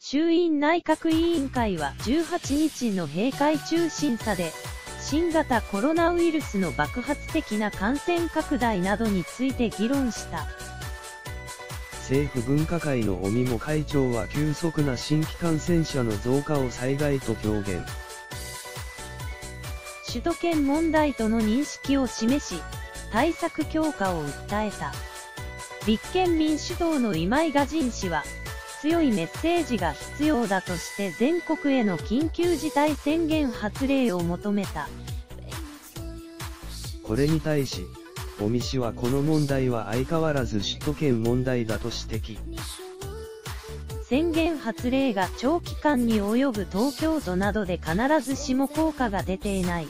衆院内閣委員会は18日の閉会中審査で、新型コロナウイルスの爆発的な感染拡大などについて議論した。 政府分科会の尾身茂会長は急速な新規感染者の増加を災害と表現。 首都圏問題との認識を示し、対策強化を訴えた。立憲民主党の今井雅人氏は、強いメッセージが必要だとして全国への緊急事態宣言発令を求めた。 これに対し、尾身氏はこの問題は相変わらず首都圏問題だと指摘。 宣言発令が長期間に及ぶ東京都などで必ずしも効果が出ていない。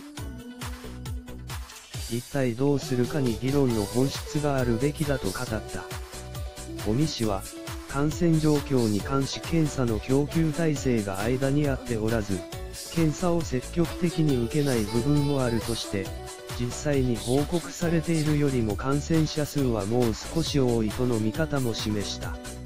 一体どうするかに議論の本質があるべきだと語った。尾身氏は、感染状況に関し検査の供給体制が間に合っておらず、検査を積極的に受けない部分もあるとして、実際に報告されているよりも感染者数はもう少し多いとの見方も示した。